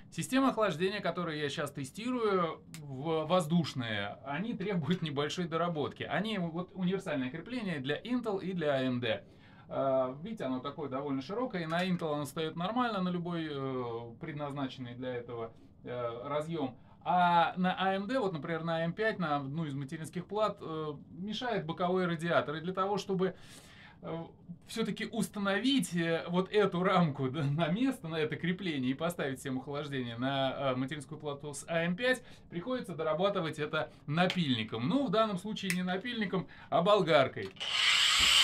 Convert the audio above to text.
Системы охлаждения, которые я сейчас тестирую, воздушные, они требуют небольшой доработки. Они вот универсальное крепление для Intel и для AMD. Видите, оно такое довольно широкое, и на Intel оно стоит нормально, на любой предназначенный для этого разъем. А на AMD, вот, например, на AM5, на одну из материнских плат, мешает боковой радиатор. И для того, чтобы все-таки установить вот эту рамку на место, на это крепление и поставить систему охлаждения на материнскую плату с AM5, приходится дорабатывать это напильником. Ну, в данном случае не напильником, а болгаркой.